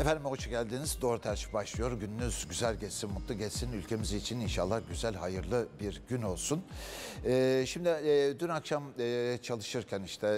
Efendim hoş geldiniz. Doğru Tercih başlıyor. Gününüz güzel geçsin, mutlu geçsin. Ülkemiz için inşallah güzel, hayırlı bir gün olsun. Şimdi dün akşam çalışırken işte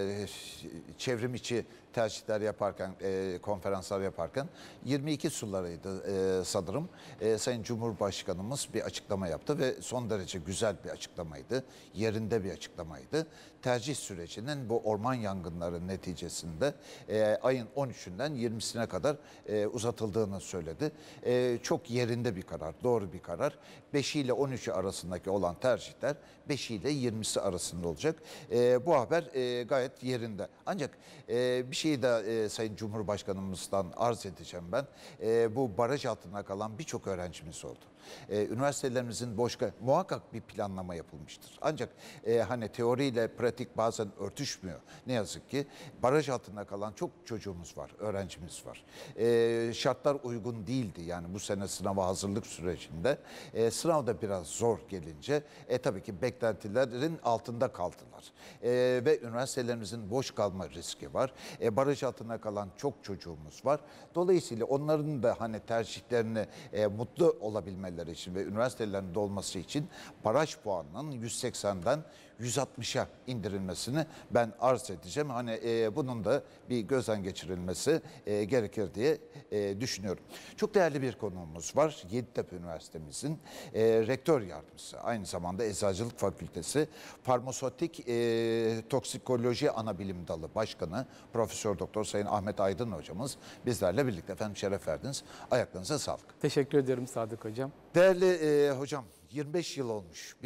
çevrim içi tercihler yaparken, konferanslar yaparken 22 sularıydı sanırım. Sayın Cumhurbaşkanımız bir açıklama yaptı ve son derece güzel bir açıklamaydı. Yerinde bir açıklamaydı. Tercih sürecinin bu orman yangınları neticesinde ayın 13'ünden 20'sine kadar uzatıldığını söyledi. Çok yerinde bir karar, doğru bir karar. 5 ile 13'ü arasındaki olan tercihler 5 ile 20'si arasında olacak. Bu haber gayet yerinde. Ancak bir şeyi de Sayın Cumhurbaşkanımızdan arz edeceğim ben. Bu baraj altında kalan birçok öğrencimiz oldu. Üniversitelerimizin muhakkak bir planlama yapılmıştır. Ancak hani teoriyle pratik bazen örtüşmüyor. Ne yazık ki baraj altında kalan çok çocuğumuz var, öğrencimiz var. Şartlar uygun değildi yani bu sene sınava hazırlık sürecinde. Sınavda biraz zor gelince tabii ki beklentilerin altında kaldılar. Ve üniversitelerimizin boş kalma riski var. Baraj altında kalan çok çocuğumuz var. Dolayısıyla onların da hani tercihlerini mutlu olabilmeleri için ve üniversitelerinde olması için baraj puanının 180'den 160'a indirilmesini ben arz edeceğim. Hani bunun da bir gözden geçirilmesi gerekir diye düşünüyorum. Çok değerli bir konuğumuz var. Yeditepe Üniversitemizin rektör yardımcısı, aynı zamanda Eczacılık Fakültesi Farmasötik Toksikoloji Anabilim Dalı Başkanı Profesör Doktor Sayın Ahmet Aydın hocamız bizlerle birlikte. Efendim şeref verdiniz. Ayaklarınıza sağlık. Teşekkür ediyorum Sadık hocam. Değerli hocam, 25 yıl olmuş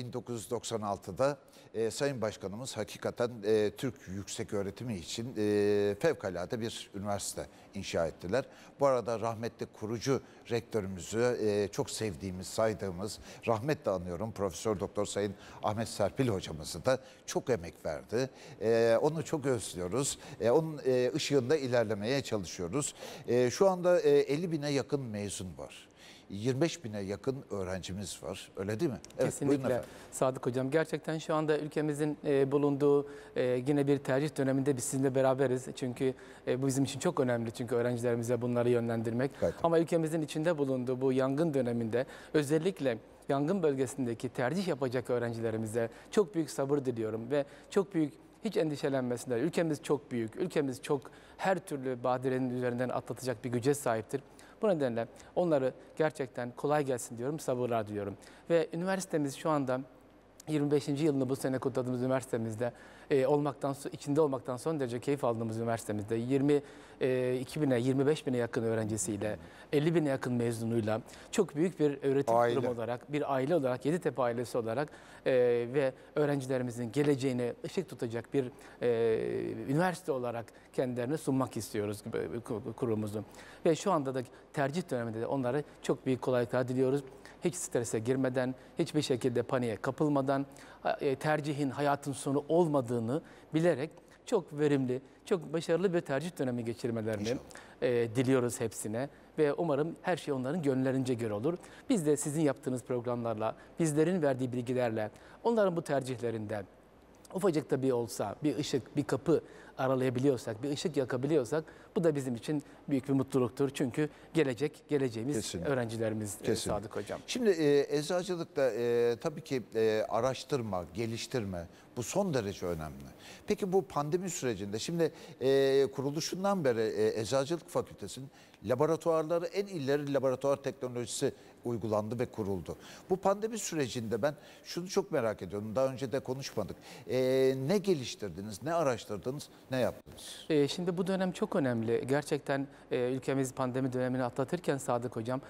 1996'da Sayın Başkanımız hakikaten Türk yükseköğretimi için fevkalade bir üniversite inşa ettiler. Bu arada rahmetli kurucu rektörümüzü çok sevdiğimiz, saydığımız, rahmetle anıyorum Profesör Doktor Sayın Ahmet Serpil hocamızı da çok emek verdi. Onu çok özlüyoruz. Onun ışığında ilerlemeye çalışıyoruz. Şu anda 50 bine yakın mezun var. 25 bine yakın öğrencimiz var. Öyle değil mi? Evet, kesinlikle Sadık hocam. Gerçekten şu anda ülkemizin bulunduğu yine bir tercih döneminde biz sizinle beraberiz. Çünkü bu bizim için çok önemli. Çünkü öğrencilerimize bunları yönlendirmek. Evet. Ama ülkemizin içinde bulunduğu bu yangın döneminde özellikle yangın bölgesindeki tercih yapacak öğrencilerimize çok büyük sabır diliyorum ve çok büyük hiç endişelenmesinler. Ülkemiz çok büyük. Ülkemiz çok her türlü badirenin üzerinden atlatacak bir güce sahiptir. Bu nedenle onları gerçekten kolay gelsin diyorum, sabırlar diliyorum. Ve üniversitemiz şu anda 25. yılını bu sene kutladığımız üniversitemizde içinde olmaktan son derece keyif aldığımız üniversitemizde 22 bine, 25 bine yakın öğrencisiyle, 50 bine yakın mezunuyla çok büyük bir öğretim kurumu olarak, bir aile olarak, Yeditepe ailesi olarak ve öğrencilerimizin geleceğine ışık tutacak bir üniversite olarak kendilerine sunmak istiyoruz kurumumuzu. Ve şu anda da tercih döneminde de onlara çok büyük kolaylıklar diliyoruz. Hiç strese girmeden, hiçbir şekilde paniğe kapılmadan, tercihin hayatın sonu olmadığını bilerek çok verimli, çok başarılı bir tercih dönemi geçirmelerini diliyoruz hepsine. Ve umarım her şey onların gönüllerince göre olur. Biz de sizin yaptığınız programlarla, bizlerin verdiği bilgilerle, onların bu tercihlerinde ufacık da bir olsa, bir ışık, bir kapı aralayabiliyorsak, bir ışık yakabiliyorsak bu da bizim için büyük bir mutluluktur. Çünkü geleceğimiz kesinlikle öğrencilerimiz kesinlikle. Sadık hocam. Şimdi eczacılıkta tabii ki araştırma, geliştirme bu son derece önemli. Peki bu pandemi sürecinde şimdi kuruluşundan beri Eczacılık Fakültesi'nin laboratuvarları en ileri laboratuvar teknolojisi uygulandı ve kuruldu. Bu pandemi sürecinde ben şunu çok merak ediyorum. Daha önce de konuşmadık. Ne geliştirdiniz, ne araştırdınız, ne yaptınız? Şimdi bu dönem çok önemli. Gerçekten ülkemiz pandemi dönemini atlatırken Sadık hocam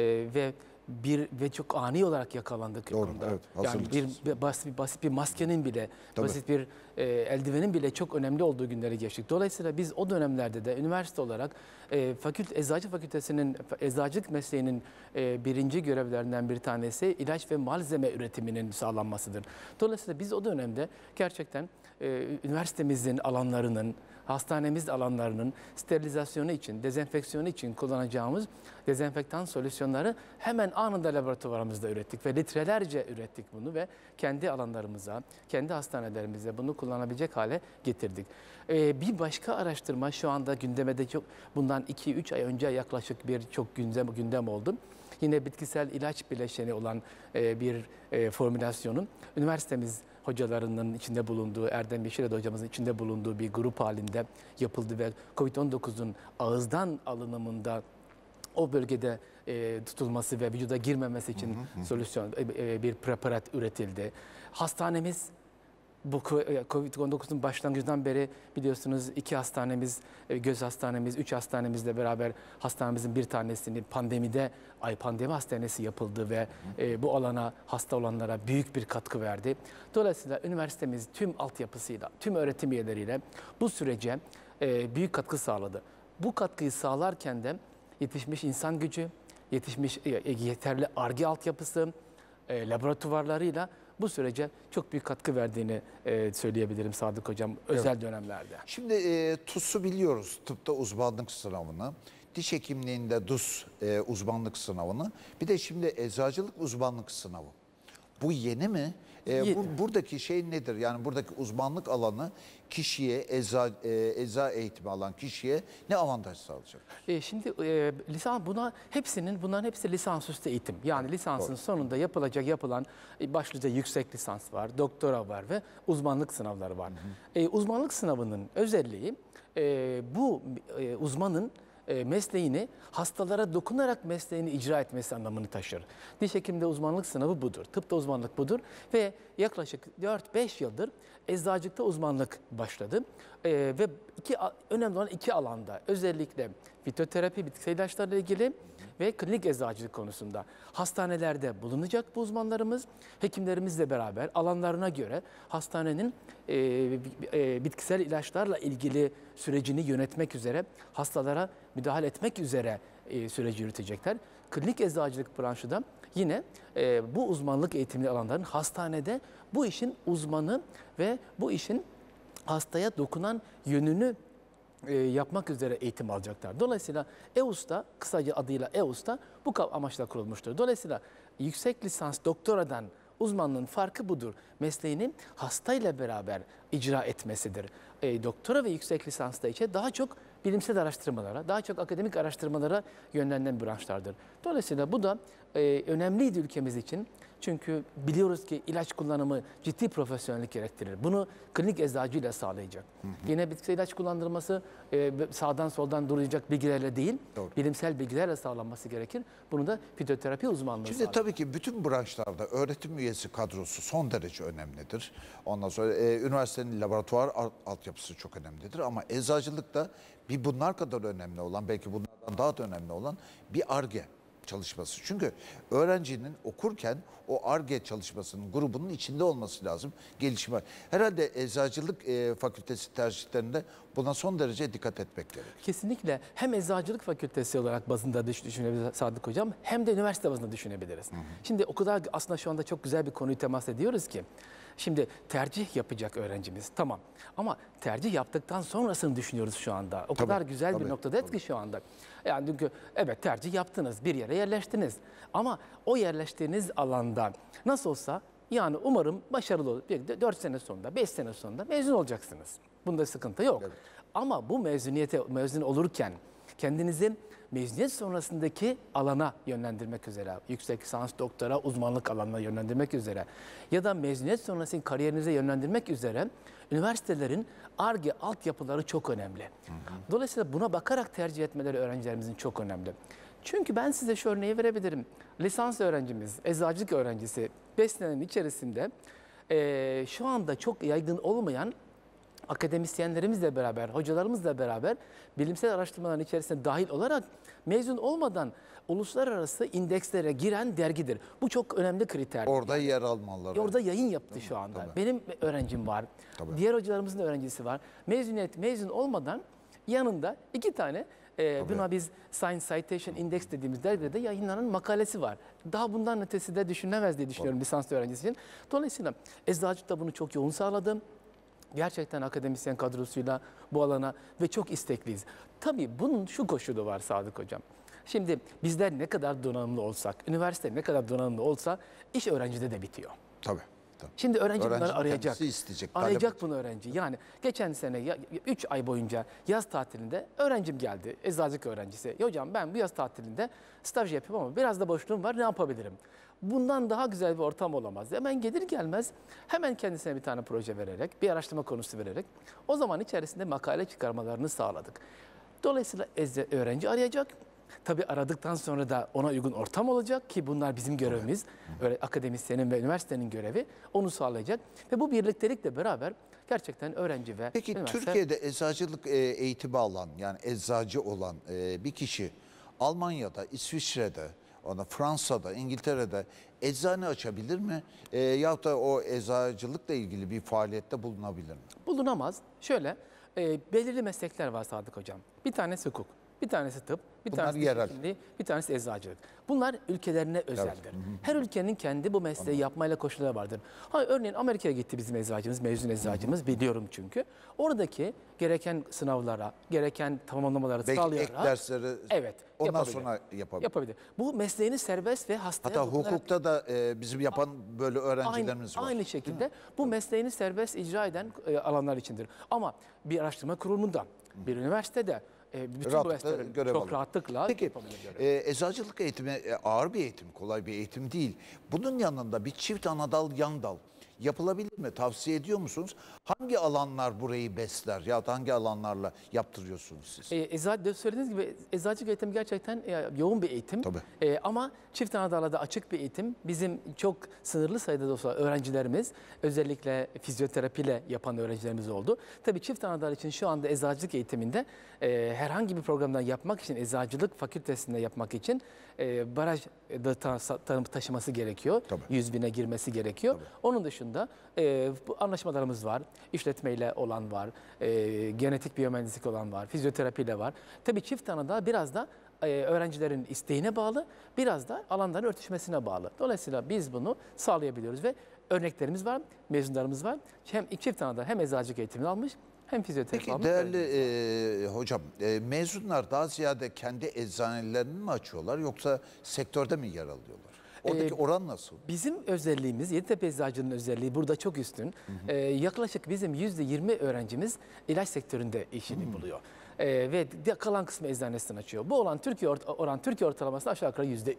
ve çok ani olarak yakalandık. Doğru, evet, yani basit bir maskenin bile, basit bir eldivenin bile çok önemli olduğu günleri geçtik. Dolayısıyla biz o dönemlerde de üniversite olarak Eczacı Fakültesi'nin, eczacılık mesleğinin birinci görevlerinden bir tanesi ilaç ve malzeme üretiminin sağlanmasıdır. Dolayısıyla biz o dönemde gerçekten üniversitemizin alanlarının, hastanemiz alanlarının sterilizasyonu için, dezenfeksiyonu için kullanacağımız dezenfektan solüsyonları hemen anında laboratuvarımızda ürettik ve litrelerce ürettik bunu ve kendi alanlarımıza, kendi hastanelerimize bunu kullanabilecek hale getirdik. Bir başka araştırma şu anda gündemde çok, bundan 2-3 ay önce yaklaşık bir çok gündem oldu. Yine bitkisel ilaç bileşeni olan bir formülasyonun üniversitemiz hocalarının içinde bulunduğu, Erdem Yeşiled hocamızın içinde bulunduğu bir grup halinde yapıldı ve COVID-19'un ağızdan alınımında o bölgede tutulması ve vücuda girmemesi için solüsyon, bir preparat üretildi. Hastanemiz bu COVID-19'un başlangıcından beri biliyorsunuz 2 hastanemiz, göz hastanemiz, 3 hastanemizle beraber hastanemizin bir tanesini pandemi hastanesi yapıldı ve bu alana hasta olanlara büyük bir katkı verdi. Dolayısıyla üniversitemiz tüm altyapısıyla, tüm öğretim üyeleriyle bu sürece büyük katkı sağladı. Bu katkıyı sağlarken de yetişmiş insan gücü, yetişmiş yeterli Ar-Ge altyapısı, laboratuvarlarıyla bu sürece çok büyük katkı verdiğini söyleyebilirim Sadık Hocam özel dönemlerde. Şimdi TUS'u biliyoruz, tıpta uzmanlık sınavını, diş hekimliğinde DUS uzmanlık sınavını, bir de şimdi eczacılık uzmanlık sınavı. Bu yeni mi? Buradaki şey nedir? Yani buradaki uzmanlık alanı kişiye, ecza eğitimi alan kişiye ne avantaj sağlayacak? Şimdi bunların hepsi lisansüstü eğitim. Yani lisansın sonunda yapılan başlıca yüksek lisans var, doktora var ve uzmanlık sınavları var. Uzmanlık sınavının özelliği bu uzmanın mesleğini hastalara dokunarak mesleğini icra etmesi anlamını taşır. Diş hekimde uzmanlık sınavı budur. Tıpta uzmanlık budur ve yaklaşık 4-5 yıldır eczacılıkta uzmanlık başladı. Ve önemli olan 2 alanda özellikle fitoterapi, bitkisel ilaçlarla ilgili ve klinik eczacılık konusunda hastanelerde bulunacak bu uzmanlarımız, hekimlerimizle beraber alanlarına göre hastanenin bitkisel ilaçlarla ilgili sürecini yönetmek üzere, hastalara müdahale etmek üzere süreci yürütecekler. Klinik eczacılık branşı da yine bu uzmanlık eğitimli alanların hastanede bu işin uzmanı ve bu işin hastaya dokunan yönünü yapmak üzere eğitim alacaklar. Dolayısıyla EUS'ta, kısaca adıyla EUS'ta bu amaçla kurulmuştur. Dolayısıyla yüksek lisans doktoradan uzmanlığın farkı budur. Mesleğini hastayla beraber icra etmesidir. Doktora ve yüksek lisansta ise daha çok bilimsel araştırmalara, daha çok akademik araştırmalara yönlenen branşlardır. Dolayısıyla bu da önemliydi ülkemiz için. Çünkü biliyoruz ki ilaç kullanımı ciddi profesyonellik gerektirir. Bunu klinik eczacıyla sağlayacak. Yine bitkisel ilaç kullandırması sağdan soldan duracak bilgilerle değil, bilimsel bilgilerle sağlanması gerekir. Bunu da fitoterapi uzmanlığı Şimdi sağlar. tabii ki bütün branşlarda öğretim üyesi kadrosu son derece önemlidir. Ondan sonra üniversitenin laboratuvar altyapısı çok önemlidir. Ama eczacılıkta bir bunlar kadar önemli olan, belki bunlardan daha da önemli olan bir Ar-Ge çalışması. Çünkü öğrencinin okurken o Ar-Ge çalışmasının grubunun içinde olması lazım. Gelişme. Herhalde eczacılık fakültesi tercihlerinde buna son derece dikkat etmek gerekir. Kesinlikle hem eczacılık fakültesi olarak bazında düşünebiliriz Sadık Hocam hem de üniversite bazında düşünebiliriz. Şimdi o kadar aslında şu anda çok güzel bir konuyu temas ediyoruz ki. Şimdi tercih yapacak öğrencimiz tamam ama tercih yaptıktan sonrasını düşünüyoruz şu anda. O kadar güzel bir noktadayız ki şu anda. Yani çünkü evet tercih yaptınız, bir yere yerleştiniz ama o yerleştiğiniz alanda nasıl olsa yani umarım başarılı olur. 4 sene sonunda, 5 sene sonunda mezun olacaksınız. Bunda sıkıntı yok. Evet. Ama bu mezun olurken kendinizi mezuniyet sonrasındaki alana yönlendirmek üzere, yüksek lisans, doktora, uzmanlık alanına yönlendirmek üzere ya da mezuniyet sonrası kariyerinize yönlendirmek üzere üniversitelerin Ar-Ge altyapıları çok önemli. Dolayısıyla buna bakarak tercih etmeleri öğrencilerimizin çok önemli. Çünkü ben size şu örneği verebilirim. Lisans öğrencimiz, eczacılık öğrencisi 5 senenin içerisinde şu anda çok yaygın olmayan akademisyenlerimizle beraber, hocalarımızla beraber bilimsel araştırmaların içerisine dahil olarak mezun olmadan uluslararası indekslere giren dergidir. Bu çok önemli kriter. Orada yer almaları. Orada yayın yaptı şu anda. Tabii. Benim öğrencim var. Tabii. Diğer hocalarımızın da öğrencisi var. Mezun olmadan yanında 2 tane buna biz Science Citation Index dediğimiz dergide yayınlanan makalesi var. Daha bundan ötesi de düşünülemez diye düşünüyorum lisans öğrencisi için. Dolayısıyla eczacılık da bunu çok yoğun sağladı. gerçekten akademisyen kadrosuyla bu alana ve çok istekliyiz. Tabii bunun şu koşulu var Sadık Hocam. Şimdi bizler ne kadar donanımlı olsak, üniversite ne kadar donanımlı olsa iş öğrencide de bitiyor. Tabii. Tabii. Şimdi öğrenci bunları Öğrencinin arayacak. kendisi isteyecek, talep Arayacak edecek. bunu öğrenci. Yani geçen sene 3 ay boyunca yaz tatilinde öğrencim geldi. Eczacılık öğrencisi. Ya hocam ben bu yaz tatilinde staj yapıyorum ama biraz da boşluğum var, ne yapabilirim? Bundan daha güzel bir ortam olamaz. Hemen gelir gelmez hemen kendisine bir tane proje vererek, bir araştırma konusu vererek o zaman içerisinde makale çıkarmalarını sağladık. Dolayısıyla öğrenci arayacak. Tabii aradıktan sonra da ona uygun ortam olacak ki bunlar bizim görevimiz. Öyle akademisyenin ve üniversitenin görevi onu sağlayacak. Ve bu birliktelikle beraber gerçekten öğrenci ve Peki üniversite... Türkiye'de eczacılık eğitimi alan, yani eczacı olan bir kişi Almanya'da, İsviçre'de, Fransa'da, İngiltere'de eczane açabilir mi? Yahut da o eczacılıkla ilgili bir faaliyette bulunabilir mi? Bulunamaz. Şöyle belirli meslekler var Sadık Hocam. Bir tanesi hukuk, bir tanesi tıp, bir Bunlar tanesi diş yerel. hekimliği, bir tanesi eczacılık. Bunlar ülkelerine özeldir. Her ülkenin kendi bu mesleği yapmayla koşulları vardır. Örneğin Amerika'ya gitti bizim eczacımız, mezun eczacımız, biliyorum çünkü. Oradaki gereken sınavlara, gereken tamamlamaları Belki sağlayarak... ek dersleri Evet, ondan yapabilir. sonra yapabilir. Yapabilir. Bu mesleğini serbest ve hastaya Hatta dokunarak- hukukta da bizim yapan böyle öğrencilerimiz var. Aynı şekilde bu mesleğini serbest icra eden alanlar içindir. Ama bir araştırma kurulunda, bir üniversitede bütün bu Rahatlıkla meseleleri görev çok alır. rahatlıkla Peki yapabilir. eczacılık eğitimi ağır bir eğitim, kolay bir eğitim değil. Bunun yanında bir çift anadal yan dal yapılabilir mi? Tavsiye ediyor musunuz? Hangi alanlar burayı besler ya da hangi alanlarla yaptırıyorsunuz siz? Söylediğiniz gibi eczacılık eğitimi gerçekten yoğun bir eğitim. Tabii. Ama çift anadalada açık bir eğitim. Bizim çok sınırlı sayıda da olsa öğrencilerimiz, özellikle fizyoterapiyle yapan öğrencilerimiz oldu. Tabii çift anadal için şu anda eczacılık eğitiminde herhangi bir programdan yapmak için, eczacılık fakültesinde yapmak için baraj taşıması gerekiyor. Tabii. 100.000'e girmesi gerekiyor. Tabii. Onun dışında bu anlaşmalarımız var. İşletmeyle olan var, genetik biyomühendislik olan var, fizyoterapiyle var. Tabii çift anadal biraz da öğrencilerin isteğine bağlı, biraz da alanların örtüşmesine bağlı. Dolayısıyla biz bunu sağlayabiliyoruz ve örneklerimiz var, mezunlarımız var. Hem çift anadal hem eczacılık eğitimini almış, hem fizyoterapi Peki almış. değerli hocam, mezunlar daha ziyade kendi eczanelerini mi açıyorlar yoksa sektörde mi yer alıyorlar? Oradaki oran nasıl? Bizim özelliğimiz, Yeditepe Eczacılığı'nın özelliği burada çok üstün. Yaklaşık bizim %20 öğrencimiz ilaç sektöründe işini buluyor. Ve kalan kısmı eczanesini açıyor. Bu olan Türkiye ortalaması aşağı yukarı %3.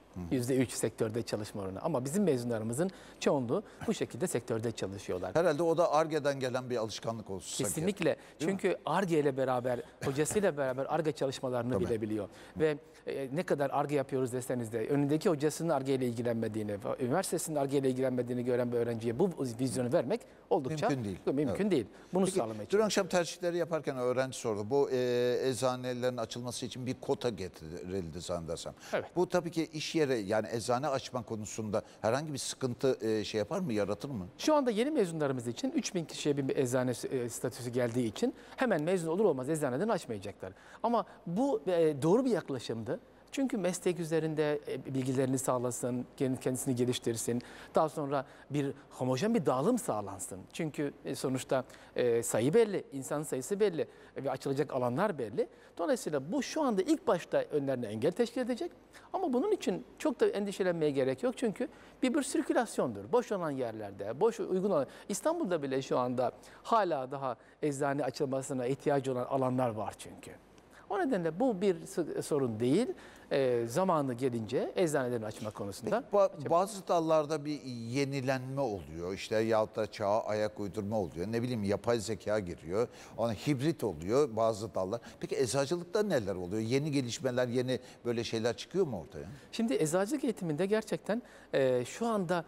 %3 sektörde çalışma oranı. Ama bizim mezunlarımızın çoğunluğu bu şekilde sektörde çalışıyorlar. Herhalde o da Ar-Ge'den gelen bir alışkanlık olsun. Kesinlikle. Çünkü Ar-Ge ile beraber, hocasıyla beraber Ar-Ge çalışmalarını bilebiliyor. Ve ne kadar Ar-Ge yapıyoruz deseniz de önündeki hocasının Ar-Ge ile ilgilenmediğini, üniversitesinin Ar-Ge ile ilgilenmediğini gören bir öğrenciye bu vizyonu vermek oldukça mümkün değil. Bunu sağlamaya Dün çalışıyoruz. akşam tercihleri yaparken öğrenci sordu. Bu eczanelerin açılması için bir kota getirildi zannedersem. Evet. Bu tabii ki iş yeri, yani eczane açma konusunda herhangi bir sıkıntı yapar mı, yaratır mı? Şu anda yeni mezunlarımız için 3.000 kişiye bir eczane statüsü geldiği için hemen mezun olur olmaz eczaneden açmayacaklar. Ama bu doğru bir yaklaşımdı. Çünkü meslek üzerinde bilgilerini sağlasın, kendisini geliştirsin. Daha sonra bir homojen bir dağılım sağlansın. Çünkü sonuçta sayı belli, insan sayısı belli ve açılacak alanlar belli. Dolayısıyla bu şu anda ilk başta önlerine engel teşkil edecek. Ama bunun için çok da endişelenmeye gerek yok. Çünkü bir sirkülasyondur. Boş olan yerlerde, boş uygun olan... İstanbul'da bile şu anda hala daha eczane açılmasına ihtiyacı olan alanlar var çünkü. O nedenle bu bir sorun değil. Zamanı gelince eczanelerini açma konusunda. Bazı dallarda bir yenilenme oluyor. İşte yahut da çağa ayak uydurma oluyor. Ne bileyim, yapay zeka giriyor. Ona hibrit oluyor bazı dallar. Peki eczacılıkta neler oluyor? Yeni gelişmeler, yeni böyle şeyler çıkıyor mu ortaya? Şimdi eczacılık eğitiminde gerçekten şu anda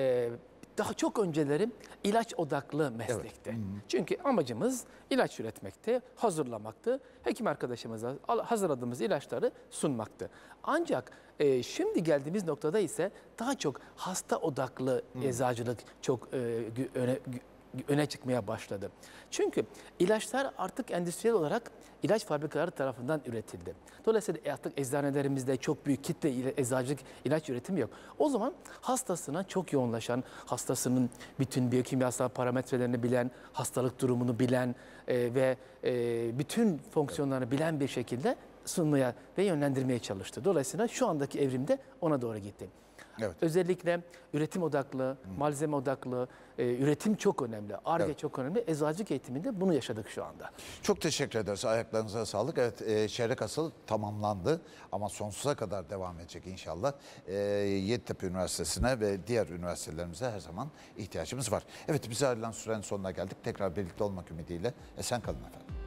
daha çok önceleri ilaç odaklı meslekte. Evet. Çünkü amacımız ilaç üretmekte, hazırlamaktı. Hekim arkadaşımıza hazırladığımız ilaçları sunmaktı. Ancak şimdi geldiğimiz noktada ise daha çok hasta odaklı eczacılık çok öne çıkmaya başladı. Çünkü ilaçlar artık endüstriyel olarak ilaç fabrikaları tarafından üretildi. Dolayısıyla artık eczanelerimizde çok büyük kitle ile eczacılık ilaç üretimi yok. O zaman hastasına çok yoğunlaşan, hastasının bütün biyokimyasal parametrelerini bilen, hastalık durumunu bilen ve bütün fonksiyonlarını bilen bir şekilde sunmaya ve yönlendirmeye çalıştı. Dolayısıyla şu andaki evrimde ona doğru gitti. Evet. Özellikle üretim odaklı, malzeme odaklı, üretim çok önemli. Ar-Ge çok önemli. Eczacılık eğitiminde bunu yaşadık şu anda. Çok teşekkür ederiz. Ayaklarınıza sağlık. Evet, çeyrek asıl tamamlandı ama sonsuza kadar devam edecek inşallah. Yeditepe Üniversitesi'ne ve diğer üniversitelerimize her zaman ihtiyacımız var. Evet, bize ayrılan sürenin sonuna geldik. Tekrar birlikte olmak ümidiyle. Esen kalın efendim.